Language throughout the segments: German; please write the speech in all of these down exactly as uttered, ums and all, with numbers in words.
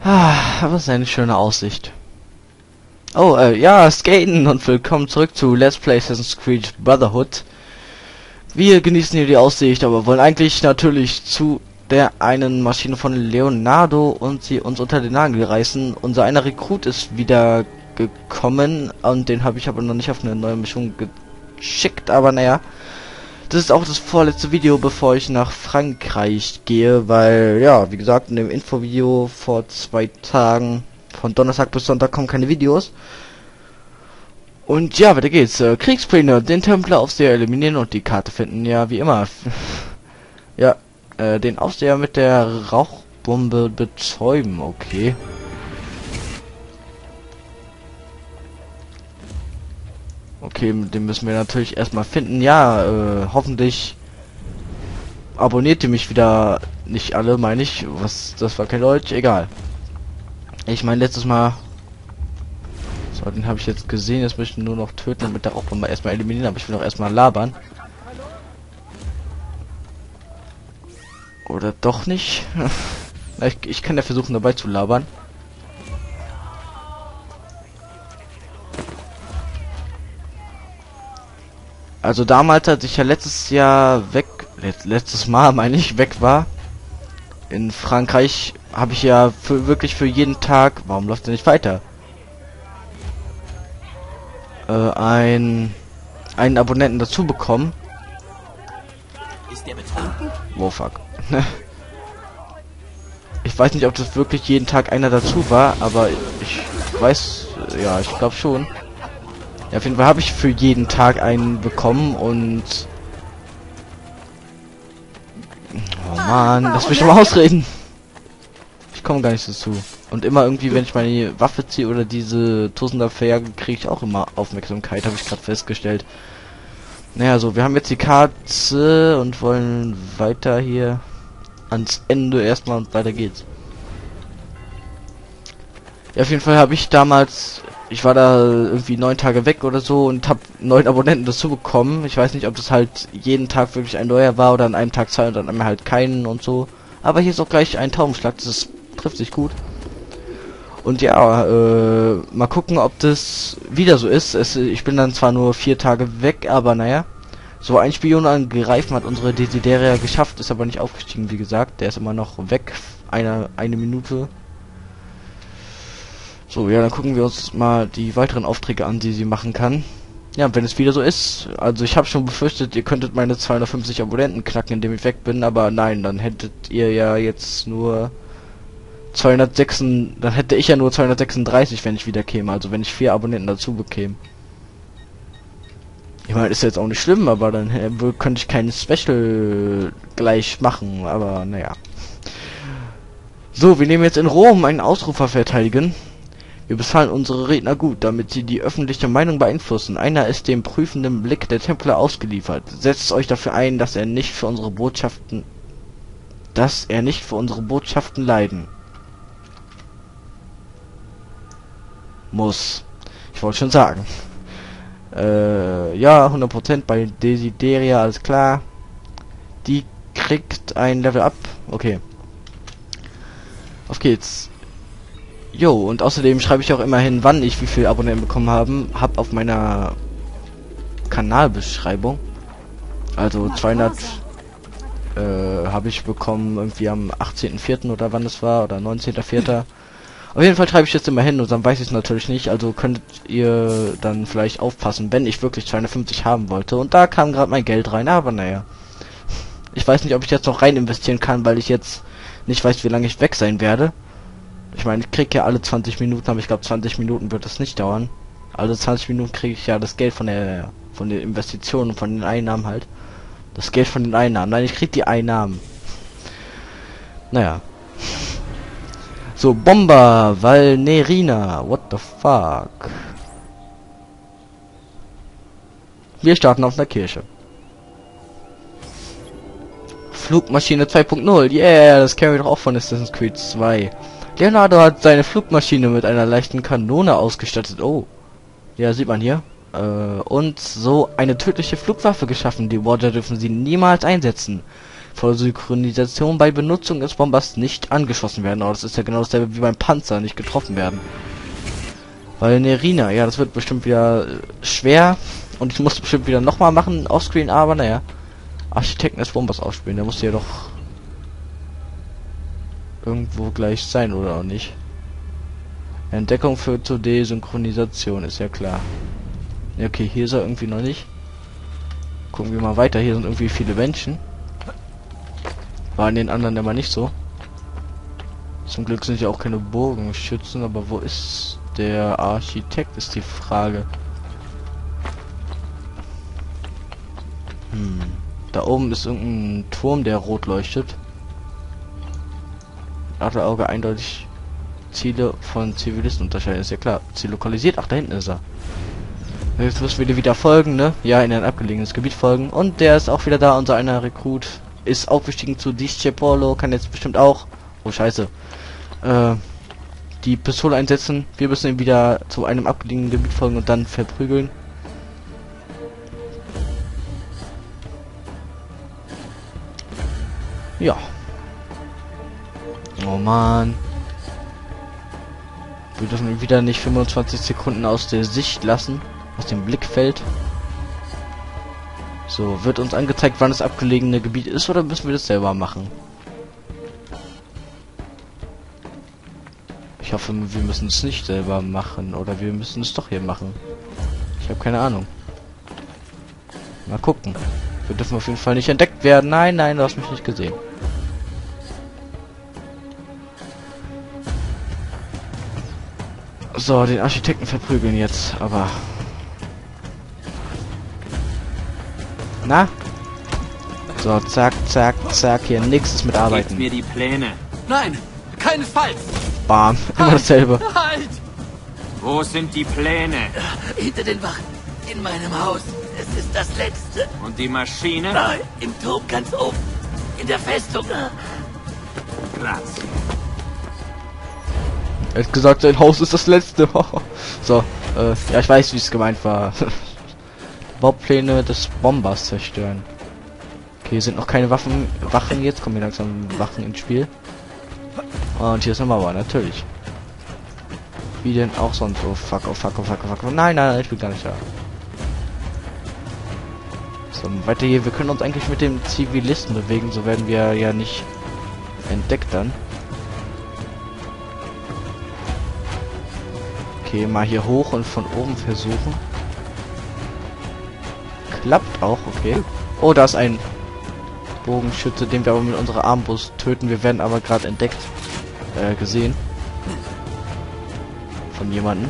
Ah, was eine schöne Aussicht. Oh, äh, ja, Skaten und willkommen zurück zu Let's Play Assassin's Creed Brotherhood. Wir genießen hier die Aussicht, aber wollen eigentlich natürlich zu der einen Maschine von Leonardo und sie uns unter den Nagel reißen. Unser einer Rekrut ist wieder gekommen und den habe ich aber noch nicht auf eine neue Mission geschickt, aber naja. Das ist auch das vorletzte Video, bevor ich nach Frankreich gehe, weil, ja, wie gesagt, in dem Infovideo vor zwei Tagen, von Donnerstag bis Sonntag, kommen keine Videos. Und ja, weiter geht's. Äh, Kriegspläne, den Templer Aufseher eliminieren und die Karte finden, ja, wie immer. ja, äh, den Aufseher mit der Rauchbombe betäuben, okay. Okay, den müssen wir natürlich erstmal finden. Ja, äh, hoffentlich abonniert ihr mich wieder nicht alle, meine ich. Was, das war kein Deutsch, egal. Ich meine, letztes Mal... So, den habe ich jetzt gesehen. Jetzt möchte ich nur noch töten und mit der Rauchbombe erstmal eliminieren, aber ich will auch erstmal labern. Oder doch nicht? ich, ich kann ja versuchen, dabei zu labern. Also damals, als ich ja letztes Jahr weg, let, letztes Mal meine ich, weg war, in Frankreich, habe ich ja für wirklich für jeden Tag, warum läuft der nicht weiter? Äh, ein, einen Abonnenten dazu bekommen. Ist der betrunken? Oh fuck. Ich weiß nicht, ob das wirklich jeden Tag einer dazu war, aber ich weiß, ja, ich glaube schon. Ja, auf jeden Fall habe ich für jeden Tag einen bekommen und... Oh Mann, lass mich mal ausreden. Ich komme gar nicht dazu. Und immer irgendwie, wenn ich meine Waffe ziehe oder diese Tosender verjage, kriege ich auch immer Aufmerksamkeit, habe ich gerade festgestellt. Naja, so, wir haben jetzt die Karte und wollen weiter hier ans Ende erstmal und weiter geht's. Ja, auf jeden Fall habe ich damals... Ich war da irgendwie neun Tage weg oder so und habe neun Abonnenten dazu bekommen. Ich weiß nicht, ob das halt jeden Tag wirklich ein neuer war oder an einem Tag zwei und dann einmal halt keinen und so. Aber hier ist auch gleich ein Taubenschlag, das ist, trifft sich gut. Und ja, äh, mal gucken, ob das wieder so ist. Es, ich bin dann zwar nur vier Tage weg, aber naja. So, ein Spion angreifen hat unsere Desideria geschafft, ist aber nicht aufgestiegen, wie gesagt. Der ist immer noch weg, eine, eine Minute. So, ja, dann gucken wir uns mal die weiteren Aufträge an, die sie machen kann. Ja, wenn es wieder so ist, also ich habe schon befürchtet, ihr könntet meine zweihundertfünfzig Abonnenten knacken, indem ich weg bin, aber nein, dann hättet ihr ja jetzt nur zweihundertsechs, dann hätte ich ja nur zweihundertsechsunddreißig, wenn ich wieder käme, also wenn ich vier Abonnenten dazu bekäme. Ich meine, ist jetzt auch nicht schlimm, aber dann äh, könnte ich kein Special gleich machen, aber naja. So, wir nehmen jetzt in Rom einen Ausrufer verteidigen. Wir befallen unsere Redner gut, damit sie die öffentliche Meinung beeinflussen. Einer ist dem prüfenden Blick der Templer ausgeliefert. Setzt euch dafür ein, dass er nicht für unsere Botschaften, dass er nicht für unsere Botschaften leiden muss. Ich wollte schon sagen. Äh, ja, hundert Prozent bei Desideria, alles klar. Die kriegt ein Level Up. Okay. Auf geht's. Jo, und außerdem schreibe ich auch immerhin, wann ich wie viel Abonnenten bekommen haben, hab auf meiner Kanalbeschreibung. Also zweihundert äh, habe ich bekommen irgendwie am achtzehnten vierten oder wann es war, oder neunzehnten vierten Auf jeden Fall schreibe ich jetzt immer hin und dann weiß ich es natürlich nicht, also könntet ihr dann vielleicht aufpassen, wenn ich wirklich zweihundertfünfzig haben wollte. Und da kam gerade mein Geld rein, aber naja. Ich weiß nicht, ob ich jetzt noch rein investieren kann, weil ich jetzt nicht weiß, wie lange ich weg sein werde. Ich meine, ich kriege ja alle zwanzig Minuten, aber ich glaube zwanzig Minuten wird das nicht dauern. Alle zwanzig Minuten kriege ich ja das Geld von der von den Investitionen, von den Einnahmen halt. Das Geld von den Einnahmen. Nein, ich kriege die Einnahmen. Naja. So, Bomber, Valnerina, what the fuck. Wir starten auf einer Kirche. Flugmaschine zwei Punkt null, yeah, das kennen wir doch auch von Assassin's Creed zwei. Leonardo hat seine Flugmaschine mit einer leichten Kanone ausgestattet. Oh. Ja, sieht man hier. Äh, und so eine tödliche Flugwaffe geschaffen. Die Warrior dürfen sie niemals einsetzen. Vor Synchronisation bei Benutzung des Bombers nicht angeschossen werden. Aber das ist ja genau dasselbe wie beim Panzer, nicht getroffen werden. Weil Nerina, ja, das wird bestimmt wieder äh, schwer. Und ich muss bestimmt wieder nochmal machen, offscreen, aber naja. Architekten des Bombers ausspielen, der muss ja doch irgendwo gleich sein, oder auch nicht? Entdeckung für zur Desynchronisation, ist ja klar. Ja, okay, hier ist er irgendwie noch nicht. Gucken wir mal weiter, hier sind irgendwie viele Menschen. War in den anderen immer nicht so. Zum Glück sind ja auch keine Bogenschützen, aber wo ist der Architekt, ist die Frage. Hm. Da oben ist irgendein Turm, der rot leuchtet. Auge eindeutig Ziele von Zivilisten unterscheiden. Ist ja klar. Ziel lokalisiert. Ach, da hinten ist er. Jetzt müssen wir wieder folgen, ne? Ja, in ein abgelegenes Gebiet folgen. Und der ist auch wieder da. Unser einer Rekrut ist aufgestiegen zu Discepolo. Kann jetzt bestimmt auch... Oh, scheiße. Äh, die Pistole einsetzen. Wir müssen ihn wieder zu einem abgelegenen Gebiet folgen und dann verprügeln. Ja. Oh man. Wir dürfen ihn wieder nicht fünfundzwanzig Sekunden aus der Sicht lassen. Aus dem Blickfeld. So, wird uns angezeigt, wann das abgelegene Gebiet ist, oder müssen wir das selber machen? Ich hoffe, wir müssen es nicht selber machen. Oder wir müssen es doch hier machen. Ich habe keine Ahnung. Mal gucken. Wir dürfen auf jeden Fall nicht entdeckt werden. Nein, nein, du hast mich nicht gesehen. So, den Architekten verprügeln jetzt, aber... Na? So, zack, zack, zack, hier nichts ist mit Arbeiten. Gebt mir die Pläne. Nein, keinesfalls. Bam, immer dasselbe. Halt! Wo sind die Pläne? Hinter den Wachen. In meinem Haus. Es ist das Letzte. Und die Maschine? Nein, im Turm ganz oben. In der Festung. Grazie. Er hat gesagt, sein Haus ist das letzte. So, äh, ja, ich weiß, wie es gemeint war. Baupläne des Bombers zerstören. Okay, hier sind noch keine Waffen, Wachen jetzt. Kommen hier langsam Wachen ins Spiel. Und hier ist eine Mauer, natürlich. Wie denn auch sonst? Oh fuck, oh fuck, oh fuck, oh fuck. Oh, nein, nein, ich bin gar nicht da. So, weiter hier. Wir können uns eigentlich mit dem Zivilisten bewegen. So werden wir ja nicht entdeckt dann. Okay, mal hier hoch und von oben versuchen. Klappt auch, okay. Oh, da ist ein Bogenschütze, den wir aber mit unserer Armbrust töten. Wir werden aber gerade entdeckt. Äh, gesehen. Von jemandem.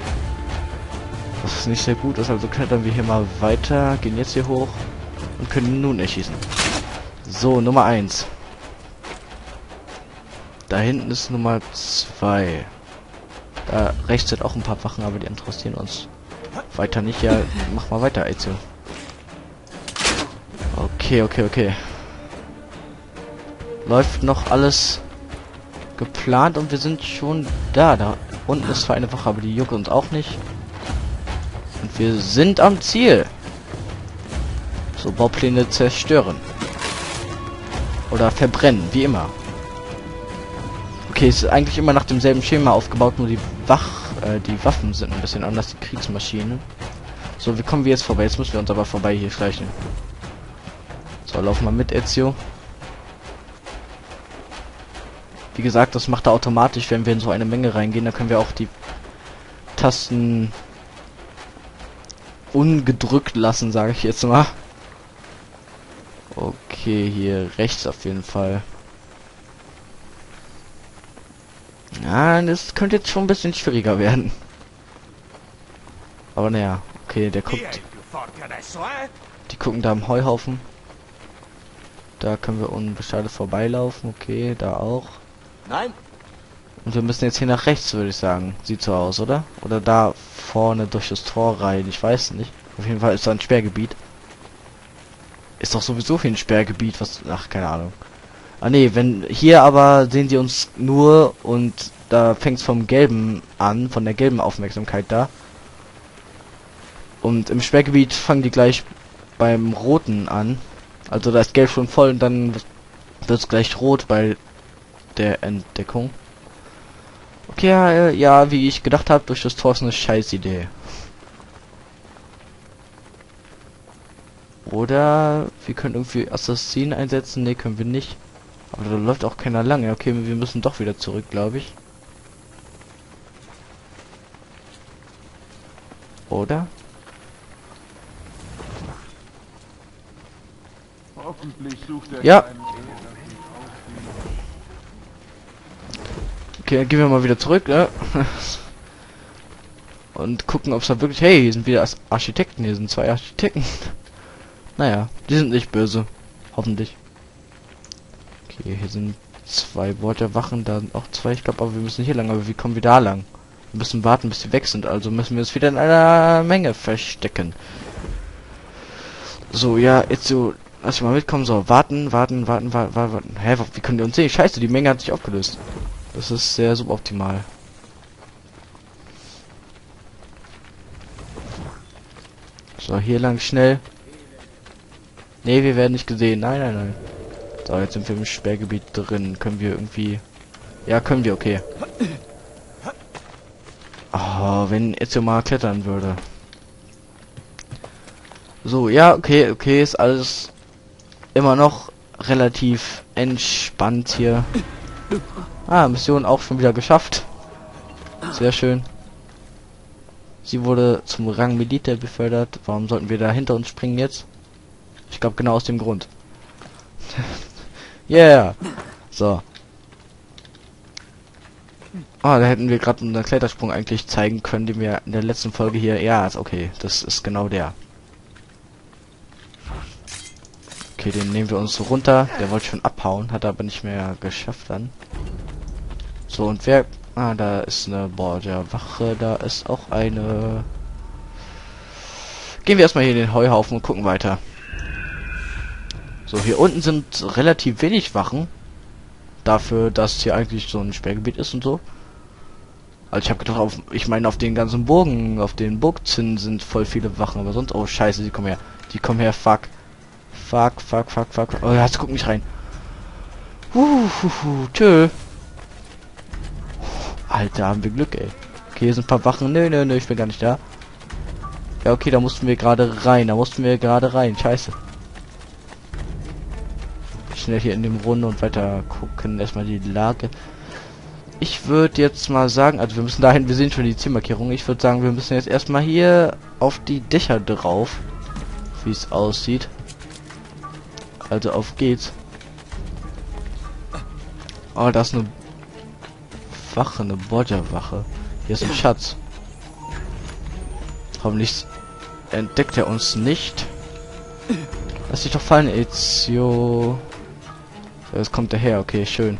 Was nicht sehr gut ist, also klettern wir hier mal weiter. Gehen jetzt hier hoch. Und können nun erschießen. So, Nummer eins. Da hinten ist Nummer zwei. Da rechts sind auch ein paar Wachen, aber die interessieren uns weiter nicht. Ja, mach mal weiter, Ezio. Okay, okay, okay. Läuft noch alles geplant und wir sind schon da. Da unten ist zwar eine Wache, aber die juckt uns auch nicht. Und wir sind am Ziel. So, Baupläne zerstören. Oder verbrennen, wie immer. Okay, es ist eigentlich immer nach demselben Schema aufgebaut, nur die Wach, äh, die Waffen sind ein bisschen anders, die Kriegsmaschinen. So, wie kommen wir jetzt vorbei? Jetzt müssen wir uns aber vorbei hier schleichen. So, lauf mal mit, Ezio. Wie gesagt, das macht er automatisch, wenn wir in so eine Menge reingehen. Da können wir auch die Tasten ungedrückt lassen, sage ich jetzt mal. Okay, hier rechts auf jeden Fall. Ja, das könnte jetzt schon ein bisschen schwieriger werden. Aber naja, okay, der guckt. Die gucken da im Heuhaufen. Da können wir unbeschadet vorbeilaufen. Okay, da auch. Nein. Und wir müssen jetzt hier nach rechts, würde ich sagen. Sieht so aus, oder? Oder da vorne durch das Tor rein. Ich weiß nicht. Auf jeden Fall ist da ein Sperrgebiet. Ist doch sowieso für ein Sperrgebiet, was... Ach, keine Ahnung. Ah nee, wenn... Hier aber sehen die uns nur und da fängt es vom Gelben an, von der gelben Aufmerksamkeit da. Und im Sperrgebiet fangen die gleich beim Roten an. Also da ist Gelb schon voll und dann wird es gleich rot bei der Entdeckung. Okay, ja, ja, wie ich gedacht habe, durch das Tor ist eine scheiß Idee. Oder wir können irgendwie Assassinen einsetzen. Ne, können wir nicht. Aber da läuft auch keiner lang. Ja, okay, wir müssen doch wieder zurück, glaube ich. Oder? Hoffentlich sucht er Ja. keinen Ehe, dass Okay, dann gehen wir mal wieder zurück, ne? Und gucken, ob es da wirklich... Hey, hier sind wieder Architekten. Hier sind zwei Architekten. Naja, die sind nicht böse. Hoffentlich. Okay, hier sind zwei Borderwachen, da sind auch zwei. Ich glaube, aber wir müssen hier lang. Aber wie kommen wir da lang? Wir müssen warten, bis sie weg sind. Also müssen wir uns wieder in einer Menge verstecken. So, ja, jetzt so... Lass mal mitkommen. So, warten, warten, warten, warten, warten. Hä, wie können die uns sehen? Scheiße, die Menge hat sich aufgelöst. Das ist sehr suboptimal. So, hier lang schnell. Ne, wir werden nicht gesehen. Nein, nein, nein. So, jetzt sind wir im Sperrgebiet drin. Können wir irgendwie... Ja, können wir, okay. Oh, wenn Ezio mal klettern würde. So, ja, okay, okay, ist alles immer noch relativ entspannt hier. Ah, Mission auch schon wieder geschafft. Sehr schön. Sie wurde zum Rang Militär befördert. Warum sollten wir da hinter uns springen jetzt? Ich glaube genau aus dem Grund. Yeah. So. Ah, da hätten wir gerade unseren Klettersprung eigentlich zeigen können, den wir in der letzten Folge hier... Ja, ist okay. Das ist genau der. Okay, den nehmen wir uns so runter. Der wollte schon abhauen, hat aber nicht mehr geschafft dann. So, und wer... Ah, da ist eine Borderwache. Da ist auch eine... Gehen wir erstmal hier in den Heuhaufen und gucken weiter. So, hier unten sind relativ wenig Wachen. Dafür, dass hier eigentlich so ein Sperrgebiet ist und so. Also ich habe gedacht, auf, ich meine auf den ganzen Burgen, auf den Burgzinnen sind voll viele Wachen, aber sonst... Oh, scheiße, die kommen her. Die kommen her, fuck. Fuck, fuck, fuck, fuck. Oh, jetzt guck nicht rein. Huh, huh, huh, tschö. Alter, haben wir Glück, ey. Okay, hier sind ein paar Wachen. Nö, nö, nö, ich bin gar nicht da. Ja, okay, da mussten wir gerade rein. Da mussten wir gerade rein. Scheiße. Schnell hier in dem Runde und weiter gucken. Erstmal die Lage. Ich würde jetzt mal sagen, also wir müssen dahin, wir sehen schon die Zielmarkierung. Ich würde sagen, wir müssen jetzt erstmal hier auf die Dächer drauf. Wie es aussieht. Also auf geht's. Oh, da ist eine Wache, eine Borderwache. Hier ist ein Schatz. Hoffentlich entdeckt er uns nicht. Lass dich doch fallen, Ezio. So, jetzt kommt er her, okay, schön.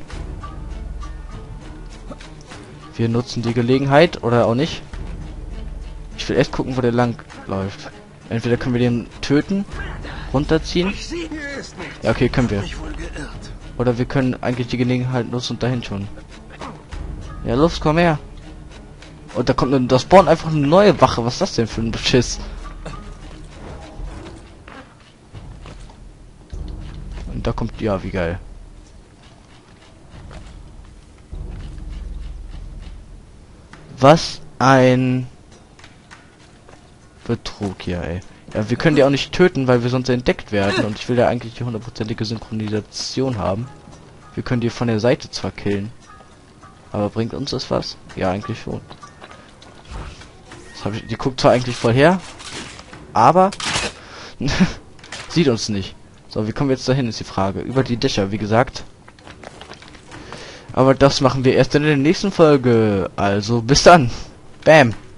Wir nutzen die Gelegenheit, oder auch nicht. Ich will erst gucken, wo der lang läuft. Entweder können wir den töten, runterziehen. Ja, okay, können wir. Oder wir können eigentlich die Gelegenheit nutzen und dahin schon. Ja, los, komm her. Und da kommt eine, da spawnt einfach eine neue Wache. Was ist das denn für ein Beschiss? Und da kommt, ja, wie geil. Was ein Betrug hier, ey. Ja, wir können die auch nicht töten, weil wir sonst entdeckt werden. Und ich will ja eigentlich die hundertprozentige Synchronisation haben. Wir können die von der Seite zwar killen. Aber bringt uns das was? Ja, eigentlich schon. Das hab ich, die guckt zwar eigentlich voll her. Aber sieht uns nicht. So, wie kommen wir jetzt dahin, ist die Frage. Über die Dächer, wie gesagt. Aber das machen wir erst in der nächsten Folge. Also, bis dann. Bam.